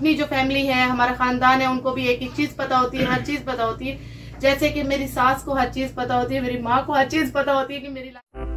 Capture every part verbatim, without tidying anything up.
अपनी जो फैमिली है, हमारा खानदान है, उनको भी एक एक चीज पता होती है, हर चीज पता होती है। जैसे कि मेरी सास को हर चीज पता होती है, मेरी माँ को हर चीज पता होती है कि मेरी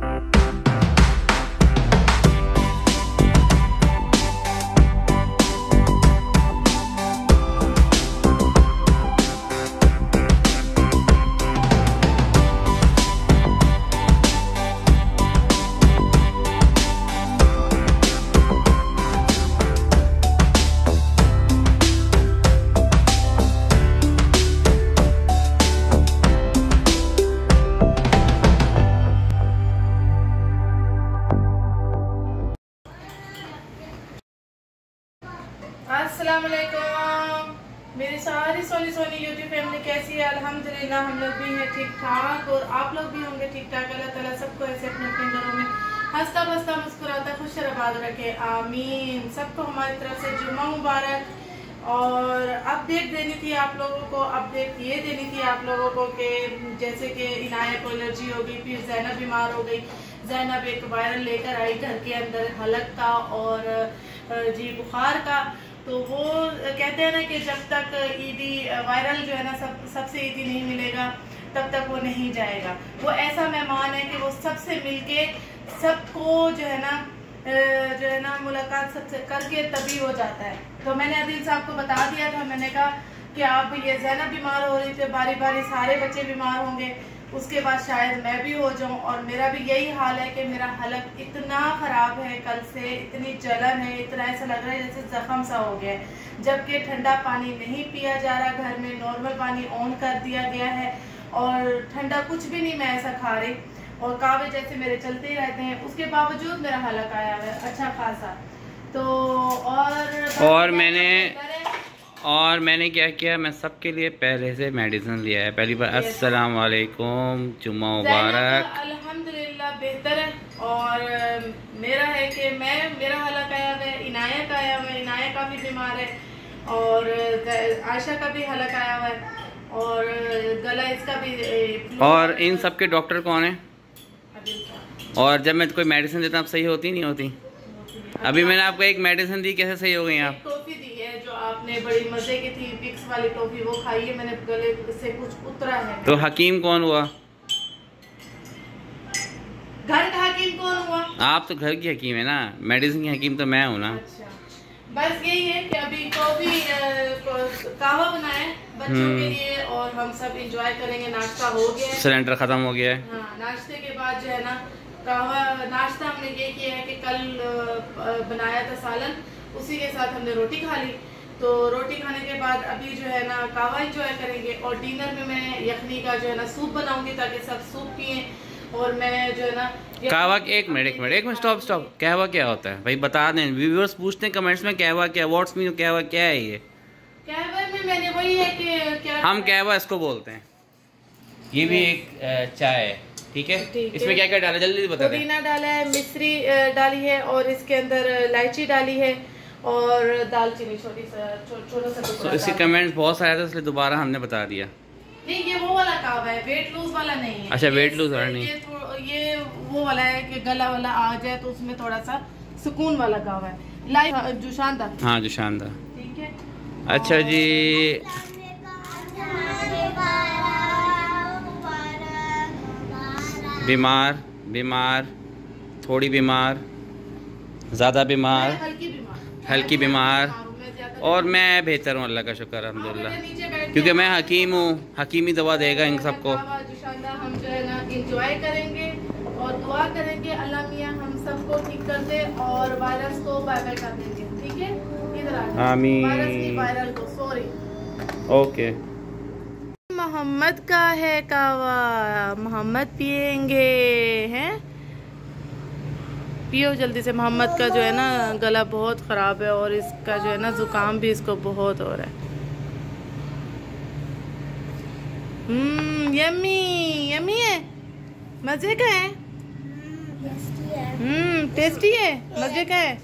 अस्सलाम वालेकुम। मेरी सारी सोनी सोनी यूट्यूब फैमिली कैसी है? अल्हम्दुलिल्लाह हम लोग भी हैं ठीक ठाक, और आप लोग भी होंगे ठीक ठाक। अल्लाह ताला सबको ऐसे अपने अपने घरों में हंसता बसता मुस्कुराता खुश आबाद रखे, आमीन। सबको हमारी तरफ से जुम्मा मुबारक। और अपडेट देनी थी आप लोगों को, अपडेट ये देनी थी आप लोगों को कि जैसे कि इनाया को एलर्जी हो गई, फिर जैनब बीमार हो गई। जैनब एक वायरल लेकर आई घर के अंदर, हलक का और जी बुखार का। तो वो कहते हैं ना कि जब तक ईदी वायरल जो है ना सब सबसे ईदी नहीं मिलेगा तब तक वो नहीं जाएगा। वो ऐसा मेहमान है कि वो सबसे मिलके सबको जो है ना जो है ना मुलाकात सबसे करके तभी हो जाता है। तो मैंने आदिल साहब को बता दिया था, मैंने कहा कि आप ये जैनब बीमार हो रही थी, बारी बारी सारे बच्चे बीमार होंगे, उसके बाद शायद मैं भी हो जाऊं। और मेरा भी यही हाल है कि मेरा हलक इतना खराब है, कल से इतनी जलन है, इतना ऐसा लग रहा है जैसे जख्म सा हो गया है। जबकि ठंडा पानी नहीं पिया जा रहा, घर में नॉर्मल पानी ऑन कर दिया गया है और ठंडा कुछ भी नहीं मैं ऐसा खा रही, और कावे जैसे मेरे चलते ही रहते हैं। उसके बावजूद मेरा हलक आया है अच्छा खासा। तो और और मैंने और मैंने क्या किया, मैं सबके लिए पहले से मेडिसिन लिया है। पहली बार अस्सलाम वालेकुम, जुम्मा मुबारक। अल्हम्दुलिल्लाह बेहतर है। और मेरा है कि मैं मेरा हलक आया है, इनाया का आया है, इनाया का भी बीमार है, और आयशा का भी हलक आया है, और गला इसका भी। और इन सब के डॉक्टर कौन है? और जब मैं कोई मेडिसिन देता हूँ सही होती नहीं होती? अभी मैंने आपको एक मेडिसिन दी, कैसे सही हो गई आप? टॉफी दी है जो आपने बड़ी मजे की थी, पिक्स वाली टॉफी, वो खाई है मैंने, गले से कुछ उतरा है। तो हकीम कौन हुआ? घर का हकीम कौन हुआ? आप तो घर की हकीम है ना, मेडिसिन की हकीम तो मैं हूँ ना। अच्छा, बस यही है कि अभी टॉफी कहवा बनाया है बच्चों के लिए, और हम सब एंजॉय करेंगे। नाश्ता हो गया है, सिलेंडर खत्म हो गया है। हाँ, नाश्ते के बाद जो है ना कहवा नाश्ता हमने ये किया है कि कल बनाया था सालन, उसी के साथ हमने रोटी खा ली। तो रोटी खाने के बाद अभी जो है ना कहवा एंजॉय करेंगे, और डिनर में मैं यखनी का जो है ना सूप बनाऊंगी ताकि सब सूप पिए। और मैं जो है ना कहवा, एक मिनट एक मिनट एक मिनट स्टॉप स्टॉप कहवा क्या होता है भाई बता दें, व्यूअर्स पूछते हैं कमेंट्स में कहवा क्या, व्हाट्स मीन कहवा क्या है? ये कहवा में मैंने वही है कि क्या हम कहवा इसको बोलते हैं। ये भी एक चाय है, ठीक है? इसमें क्या क्या डाला जल्दी बता दें। पुदीना डाला है, मिश्री डाली है, और इसके अंदर इलायची डाली है, और दालचीनी छोटी सा छोटा सा टुकड़ा। इसके कमेंट्स बहुत सारे थे इसलिए दोबारा हमने बता दिया। नहीं, ये वो वाला कहवा है, वेट लूज वाला नहीं है। अच्छा, वेट लूज वाला नहीं, ये ये वो वाला है कि गला वाला आ जाए तो उसमें थोड़ा सा सुकून वाला कहवा है। लाइफ जुशानदा, हाँ जुशानदा, ठीक है। अच्छा जी, बीमार बीमार थोड़ी बीमार, ज़्यादा बीमार, हल्की बीमार, हल्की बीमार, और मैं बेहतर हूँ, अल्लाह का शुक्र अल्हम्दुलिल्लाह, क्योंकि मैं हकीम हूँ। हकीमी दवा देगा इन सबको। हम जो है ना इंजॉय करेंगे और दुआ करेंगे अल्लाह मियाँ हम सबको ठीक कर दे और वायरस को बाय बाय कर देंगे, ठीक है? इधर आ, आमीन। वायरस की वायरल को, सॉरी। ओके, मोहम्मद का है कावा, मोहम्मद पिएंगे हैं, पियो जल्दी से। मोहम्मद का जो है ना गला बहुत ख़राब है, और इसका जो है ना ज़ुकाम भी इसको बहुत हो रहा है। हम्म यम्मी यम्मी है, मज़े का है, हम्म टेस्टी है, मज़े का है।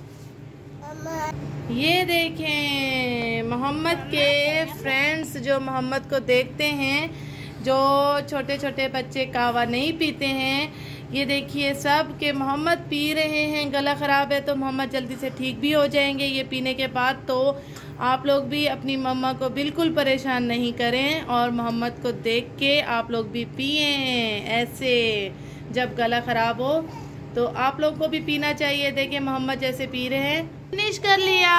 ये देखें मोहम्मद के फ्रेंड्स जो मोहम्मद को देखते हैं, जो छोटे छोटे बच्चे कहवा नहीं पीते हैं, ये देखिए सब के मोहम्मद पी रहे हैं, गला ख़राब है तो मोहम्मद जल्दी से ठीक भी हो जाएंगे ये पीने के बाद। तो आप लोग भी अपनी मम्मा को बिल्कुल परेशान नहीं करें और मोहम्मद को देख के आप लोग भी पिए ऐसे। जब गला ख़राब हो तो आप लोग को भी पीना चाहिए। देखिए मोहम्मद जैसे पी रहे हैं। फिनिश कर लिया,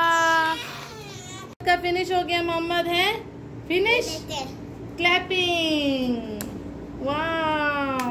का फिनिश हो गया। मोहम्मद है फिनिश। क्लैपिंग, वाह।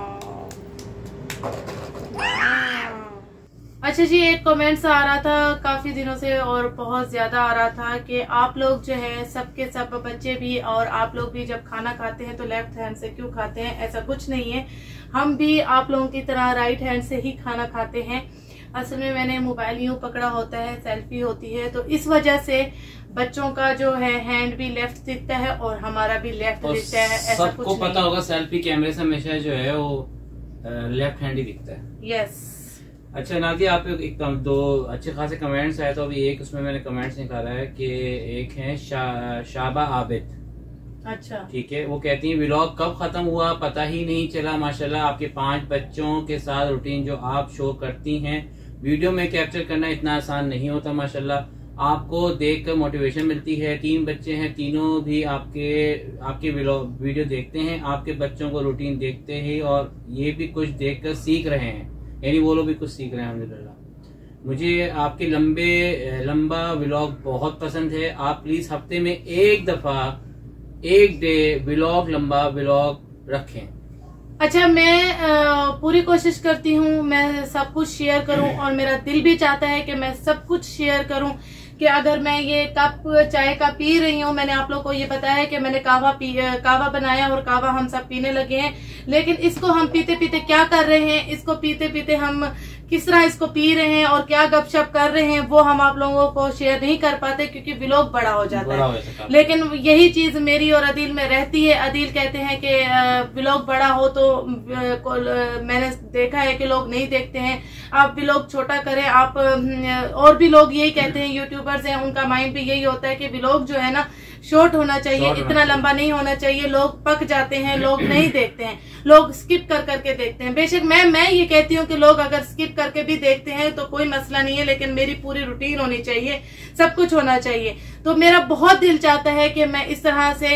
अच्छा जी, एक कमेंट्स आ रहा था काफी दिनों से और बहुत ज्यादा आ रहा था कि आप लोग जो है सबके सब बच्चे भी और आप लोग भी जब खाना खाते हैं तो लेफ्ट हैंड से क्यों खाते हैं। ऐसा कुछ नहीं है, हम भी आप लोगों की तरह राइट हैंड से ही खाना खाते हैं। असल में मैंने मोबाइल यूं पकड़ा होता है, सेल्फी होती है, तो इस वजह से बच्चों का जो है हैंड भी लेफ्ट दिखता है और हमारा भी लेफ्ट दिखता है। ऐसा सबको कुछ पता होगा सेल्फी कैमरे से हमेशा जो है वो लेफ्ट हैंड ही दिखता है। यस। अच्छा नादिया, आप एक, एक दो अच्छे खासे कमेंट्स आए तो अभी एक उसमें मैंने कमेंट्स निकाला है कि एक है शा, शाबा आबिद। अच्छा ठीक है, वो कहती है व्लॉग कब खत्म हुआ पता ही नहीं चला। माशाल्लाह आपके पांच बच्चों के साथ रूटीन जो आप शो करती हैं वीडियो में कैप्चर करना इतना आसान नहीं होता। माशाल्लाह आपको देखकर मोटिवेशन मिलती है। तीन बच्चे हैं, तीनों भी आपके आपके वीडियो देखते हैं, आपके बच्चों को रूटीन देखते हैं और ये भी कुछ देखकर सीख रहे हैं, यानी वो लोग भी कुछ सीख रहे हैं अल्हम्दुलिल्लाह। मुझे आपके लंबे लंबा व्लॉग बहुत पसंद है। आप प्लीज हफ्ते में एक दफा एक डे व्लॉग लंबा व्लॉग रखें। अच्छा, मैं आ, पूरी कोशिश करती हूँ मैं सब कुछ शेयर करूँ और मेरा दिल भी चाहता है कि मैं सब कुछ शेयर करूँ कि अगर मैं ये कप चाय का पी रही हूँ, मैंने आप लोग को ये बताया है कि मैंने कावा पी कावा बनाया और कावा हम सब पीने लगे हैं, लेकिन इसको हम पीते पीते क्या कर रहे हैं, इसको पीते पीते हम किस तरह इसको पी रहे हैं और क्या गपशप कर रहे हैं वो हम आप लोगों को शेयर नहीं कर पाते क्योंकि व्लॉग बड़ा हो जाता बड़ा है। हो लेकिन यही चीज मेरी और अदील में रहती है। अदील कहते हैं कि व्लॉग बड़ा हो तो मैंने देखा है कि लोग नहीं देखते हैं, आप व्लॉग छोटा करें। आप और भी लोग यही कहते हैं, यूट्यूबर्स हैं, उनका माइंड भी यही होता है कि व्लॉग जो है ना शॉर्ट होना चाहिए, इतना लंबा नहीं होना चाहिए। लोग पक जाते हैं, लोग नहीं देखते हैं, लोग स्किप कर करके देखते हैं। बेशक मैं मैं ये कहती हूँ कि लोग अगर स्किप करके भी देखते हैं तो कोई मसला नहीं है, लेकिन मेरी पूरी रूटीन होनी चाहिए, सब कुछ होना चाहिए। तो मेरा बहुत दिल चाहता है कि मैं इस तरह से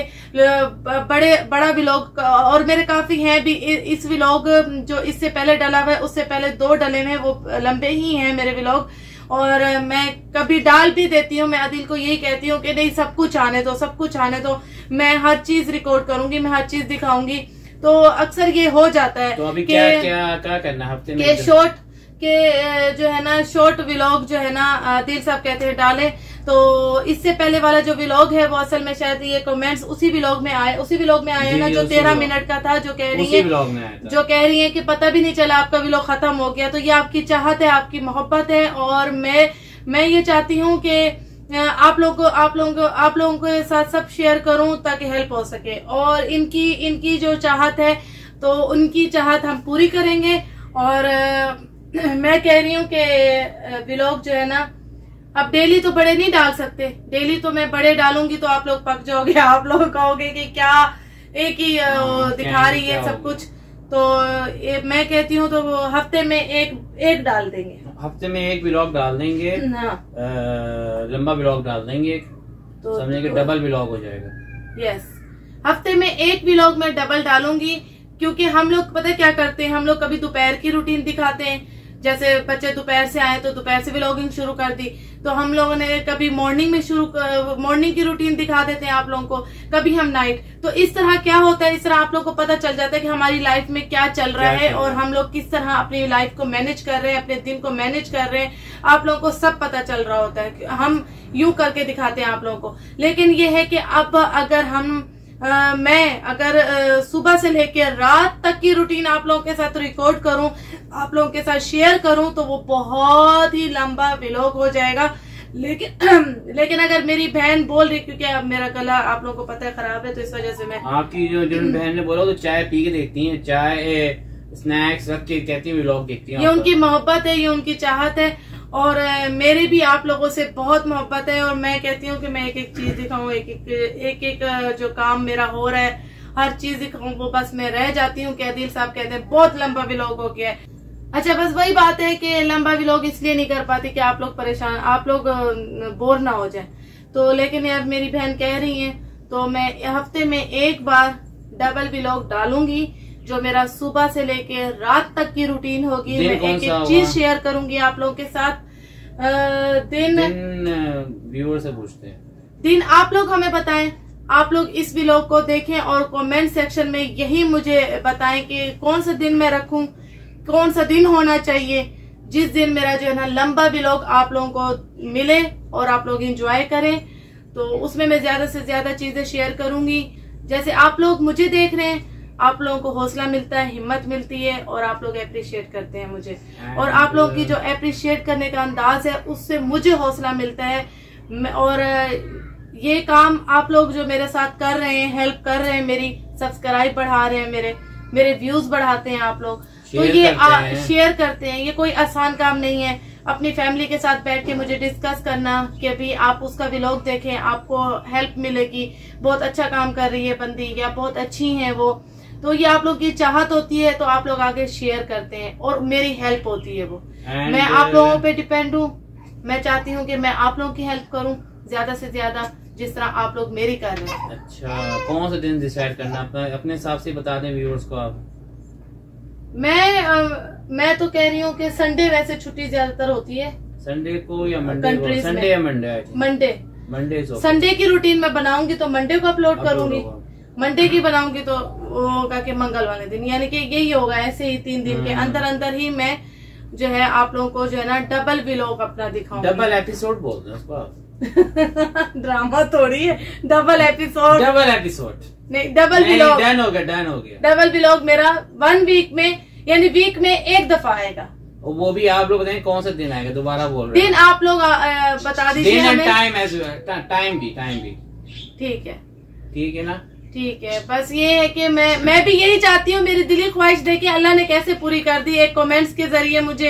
बड़े बड़ा व्लॉग, और मेरे काफी हैं भी इस व्लॉग जो इससे पहले डला हुआ है, उससे पहले दो डले हैं, वो लंबे ही हैं मेरे व्लॉग, और मैं कभी डाल भी देती हूँ। मैं अदिल को यही कहती हूँ कि नहीं सब कुछ आने दो, सब कुछ आने दो, मैं हर चीज रिकॉर्ड करूंगी, मैं हर चीज दिखाऊंगी। तो अक्सर ये हो जाता है तो अभी क्या क्या क्या करना है हफ्ते में शॉर्ट के जो है ना शॉर्ट व्लॉग जो है ना दिल साहब कहते हैं डाले। तो इससे पहले वाला जो व्लॉग है वो असल में शायद ये कमेंट्स उसी व्लॉग में आए उसी व्लॉग में आए ना जो तेरह मिनट का था, जो कह रही है जो कह रही है कि पता भी नहीं चला आपका व्लॉग खत्म हो गया। तो ये आपकी चाहत है, आपकी मोहब्बत है, और मैं मैं ये चाहती हूँ कि आप लोगों को आप लोगों को आप लोगों के साथ सब शेयर करूं ताकि हेल्प हो सके। और इनकी इनकी जो चाहत है तो उनकी चाहत हम पूरी करेंगे। और मैं कह रही हूँ कि व्लॉग जो है ना अब डेली तो बड़े नहीं डाल सकते, डेली तो मैं बड़े डालूंगी तो आप लोग पक जाओगे, आप लोग कहोगे कि क्या एक ही दिखा रही है सब कुछ। तो ए, मैं कहती हूँ तो हफ्ते में एक एक डाल देंगे, हफ्ते में एक व्लॉग डाल देंगे, लंबा व्लॉग डाल देंगे, तो समझे कि डबल व्लॉग हो जाएगा। यस, हफ्ते में एक व्लॉग में डबल डालूंगी, क्योंकि हम लोग पता क्या करते हैं, हम लोग कभी दोपहर की रूटीन दिखाते हैं, जैसे बच्चे दोपहर से आए तो दोपहर से व्लॉगिंग शुरू कर दी, तो हम लोगों ने कभी मॉर्निंग में शुरू मॉर्निंग की रूटीन दिखा देते हैं आप लोगों को, कभी हम नाइट। तो इस तरह क्या होता है, इस तरह आप लोग को पता चल जाता है कि हमारी लाइफ में क्या चल रहा है और हम लोग किस तरह अपनी लाइफ को मैनेज कर रहे हैं, अपने दिन को मैनेज कर रहे हैं, आप लोगों को सब पता चल रहा होता है। हम यूं करके दिखाते हैं आप लोगों को। लेकिन ये है कि अब अगर हम आ, मैं अगर आ, सुबह से लेकर रात तक की रूटीन आप लोगों के साथ रिकॉर्ड करूं, आप लोगों के साथ शेयर करूं, तो वो बहुत ही लंबा व्लॉग हो जाएगा। लेकिन लेकिन अगर मेरी बहन बोल रही, क्योंकि अब मेरा गला आप लोगों को पता है खराब है, तो इस वजह से मैं आपकी जो जिन बहन ने बोला तो चाय पी के देखती हैं, चाय स्नैक्स रख के कहती है व्लॉग देखती है। ये उनकी मोहब्बत है, ये उनकी चाहत है, और मेरी भी आप लोगों से बहुत मोहब्बत है। और मैं कहती हूँ कि मैं एक एक चीज दिखाऊं, एक एक एक एक जो काम मेरा हो रहा है हर चीज दिखाऊं, वो बस मैं रह जाती हूँ कि आदिल साहब कहते हैं बहुत लंबा व्लॉग हो गया है। अच्छा, बस वही बात है कि लंबा व्लॉग इसलिए नहीं कर पाती कि आप लोग परेशान, आप लोग बोर ना हो जाए। तो लेकिन अब मेरी बहन कह रही है तो मैं हफ्ते में एक बार डबल व्लॉग डालूंगी, जो मेरा सुबह से लेके रात तक की रूटीन होगी। मैं एक एक चीज शेयर करूंगी आप लोगों के साथ। आ, दिन व्यूअर से पूछते हैं, दिन आप लोग हमें बताएं, आप लोग इस व्लॉग को देखें और कमेंट सेक्शन में यही मुझे बताएं कि कौन सा दिन मैं रखूं, कौन सा दिन होना चाहिए जिस दिन मेरा जो है ना लंबा व्लॉग आप लोगों को मिले और आप लोग एंजॉय करें। तो उसमें मैं ज्यादा से ज्यादा चीजें शेयर करूंगी। जैसे आप लोग मुझे देख रहे हैं, आप लोगों को हौसला मिलता है, हिम्मत मिलती है और आप लोग अप्रिशिएट करते हैं मुझे, और आप लोगों की जो अप्रिशिएट करने का अंदाज है उससे मुझे हौसला मिलता है। और ये काम आप लोग जो मेरे साथ कर रहे हैं, हेल्प कर रहे हैं, मेरी सब्सक्राइब बढ़ा रहे हैं, मेरे मेरे व्यूज बढ़ाते हैं आप लोग, तो ये आ, शेयर करते हैं। ये कोई आसान काम नहीं है अपनी फैमिली के साथ बैठ के मुझे डिस्कस करना कि अभी आप उसका व्लॉग देखें, आपको हेल्प मिलेगी, बहुत अच्छा काम कर रही है बंदी या बहुत अच्छी है वो। तो ये आप लोग की चाहत होती है तो आप लोग आगे शेयर करते हैं और मेरी हेल्प होती है वो। मैं आप लोगों पे डिपेंड हूँ, मैं चाहती हूँ कि मैं आप लोगों की हेल्प करूँ ज्यादा से ज्यादा, जिस तरह आप लोग मेरी कर रहे हैं। अच्छा, कौन सा दिन डिसाइड करना अपना अपने हिसाब से बता दें व्यूअर्स को आप। मैं आ, मैं तो कह रही हूँ कि संडे वैसे छुट्टी ज्यादातर होती है, संडे को या मंडे को, संडे या मंडे मंडे मंडे संडे की रूटीन मैं बनाऊंगी तो मंडे को अपलोड करूंगी, मंडे की बनाऊंगी तो वो होगा कि मंगल वाले दिन, यानी कि यही होगा। ऐसे ही तीन दिन के अंदर अंदर ही मैं जो है आप लोगों को जो है ना डबल व्लॉग अपना दिखाऊंगी। डबल एपिसोड बोलते हैं उसको आप। ड्रामा थोड़ी है, डबल एपिसोड, डबल एपिसोड नहीं, डबल व्लॉग। डन हो गया, डन हो गया। डबल व्लॉग मेरा वन वीक में, यानी वीक में एक दफा आएगा। वो भी आप लोग बताएं कौन सा दिन आएगा, दोबारा बोल रहे हैं। दिन आप लोग आ, बता दीजिए हमें। टाइम एज टाइम भी टाइम भी ठीक है, ठीक है ना, ठीक है। बस ये है कि मैं मैं भी यही चाहती हूँ, मेरी दिली ख्वाहिश देखिए अल्लाह ने कैसे पूरी कर दी। एक कमेंट्स के जरिए मुझे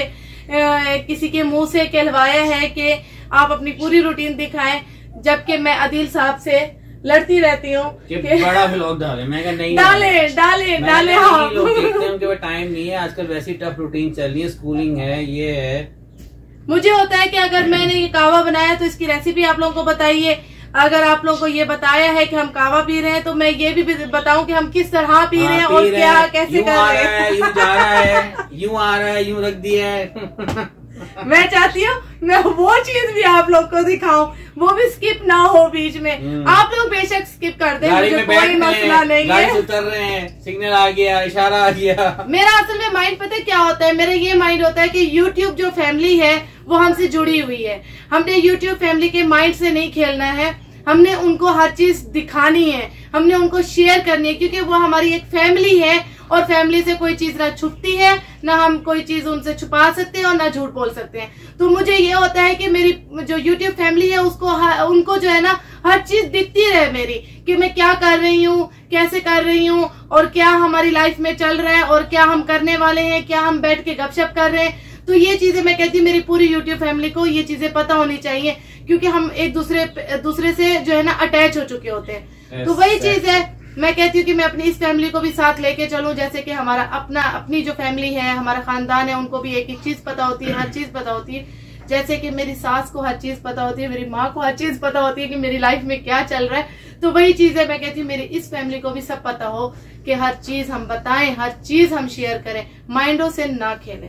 आ, किसी के मुंह से कहलवाया है कि आप अपनी पूरी रूटीन दिखाएं, जबकि मैं आदिल साहब से लड़ती रहती हूँ कि बड़ा व्लॉग डाले। मैं कहा नहीं डाले डाले डाले। हाँ, लोग देखते हैं उनके टाइम नहीं है, आजकल वैसी टफ रूटीन चल रही है, स्कूलिंग है, ये है। मुझे होता है कि अगर मैंने ये कावा बनाया तो इसकी रेसिपी आप लोगों को बताइए। अगर आप लोगों को ये बताया है कि हम कावा पी रहे हैं तो मैं ये भी बताऊं कि हम किस तरह पी रहे हैं और क्या कैसे कर रहे हैं। यूं जा रहा है, यूं आ रहा है, यूं रख दिया है। मैं चाहती हूँ मैं वो चीज भी आप लोग को दिखाऊं, वो भी स्किप ना हो बीच में। आप लोग बेशक स्किप कर दें, मुझे कोई मसला नहीं है। उतर रहे हैं, सिग्नल आ गया, इशारा आ गया। मेरा असल में माइंड पता है क्या होता है, मेरा ये माइंड होता है कि यूट्यूब जो फैमिली है वो हमसे जुड़ी हुई है। हमने यूट्यूब फैमिली के माइंड से नहीं खेलना है, हमने उनको हर चीज दिखानी है, हमने उनको शेयर करनी है, क्योंकि वो हमारी एक फैमिली है और फैमिली से कोई चीज ना छुपती है, ना हम कोई चीज उनसे छुपा सकते हैं और ना झूठ बोल सकते हैं। तो मुझे ये होता है कि मेरी जो यूट्यूब फैमिली है उसको उनको जो है ना हर चीज दिखती रहे मेरी, कि मैं क्या कर रही हूँ, कैसे कर रही हूँ और क्या हमारी लाइफ में चल रहा है और क्या हम करने वाले हैं, क्या हम बैठ के गपशप कर रहे हैं। तो ये चीजें मैं कहती हूँ मेरी पूरी यूट्यूब फैमिली को ये चीजें पता होनी चाहिए, क्योंकि हम एक दूसरे दूसरे से जो है ना अटैच हो चुके होते हैं। तो वही चीज है, मैं कहती हूँ कि मैं अपनी इस फैमिली को भी साथ लेके चलूं, जैसे कि हमारा अपना अपनी जो फैमिली है, हमारा खानदान है, उनको भी एक एक चीज पता होती है, हर चीज पता होती है। जैसे कि मेरी सास को हर चीज पता होती है, मेरी माँ को हर चीज पता होती है कि मेरी लाइफ में क्या चल रहा है। तो वही चीज है, मैं कहती हूँ मेरी इस फैमिली को भी सब पता हो कि हर चीज हम बताएं, हर चीज हम शेयर करें, माइंडों से ना खेलें।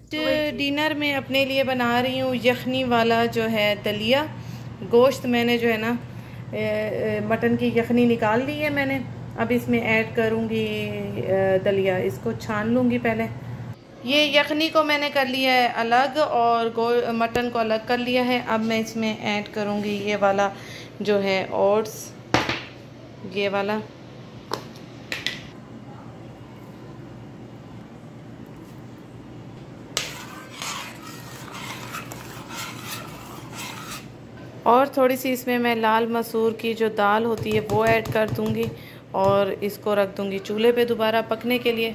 डिनर में अपने लिए बना रही हूँ यखनी वाला जो है दलिया। गोश्त मैंने जो है ना मटन की यखनी निकाल ली है मैंने, अब इसमें ऐड करूँगी दलिया, इसको छान लूँगी पहले। ये यखनी को मैंने कर लिया है अलग और गो मटन को अलग कर लिया है। अब मैं इसमें ऐड करूँगी ये वाला जो है ओट्स, ये वाला। और थोड़ी सी इसमें मैं लाल मसूर की जो दाल होती है वो ऐड कर दूँगी और इसको रख दूँगी चूल्हे पे दोबारा पकने के लिए।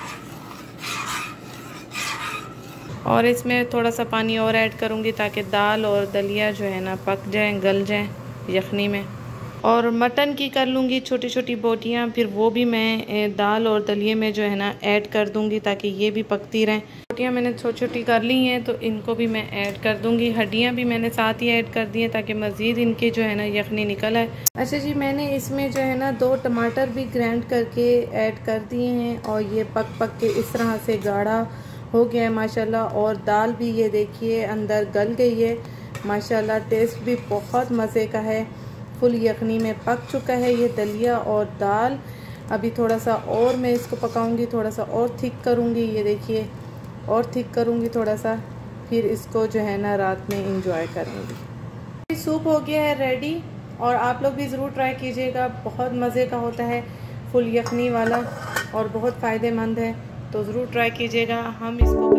और इसमें थोड़ा सा पानी और ऐड करूँगी ताकि दाल और दलिया जो है ना पक जाए, गल जाए यखनी में। और मटन की कर लूँगी छोटी छोटी बोटियाँ, फिर वो भी मैं दाल और दलिए में जो है ना ऐड कर दूँगी ताकि ये भी पकती रहें। बोटियाँ मैंने छोटी छोटी कर ली हैं तो इनको भी मैं ऐड कर दूँगी। हड्डियाँ भी मैंने साथ ही ऐड कर दी हैं ताकि मज़ीद इनकी जो है ना यखनी निकल आए। अच्छा जी, मैंने इसमें जो है ना दो टमाटर भी ग्राइंड करके ऐड कर दिए हैं और ये पक पक के इस तरह से गाढ़ा हो गया है माशाल्लाह। और दाल भी ये देखिए अंदर गल गई है माशाल्लाह। टेस्ट भी बहुत मज़े का है, फुल यखनी में पक चुका है ये दलिया और दाल। अभी थोड़ा सा और मैं इसको पकाऊंगी, थोड़ा सा और थिक करूंगी, ये देखिए और थिक करूंगी थोड़ा सा, फिर इसको जो है ना रात में इंजॉय करूंगी। सूप हो गया है रेडी और आप लोग भी ज़रूर ट्राई कीजिएगा, बहुत मज़े का होता है, फुल यखनी वाला और बहुत फ़ायदेमंद है, तो ज़रूर ट्राई कीजिएगा। हम इसको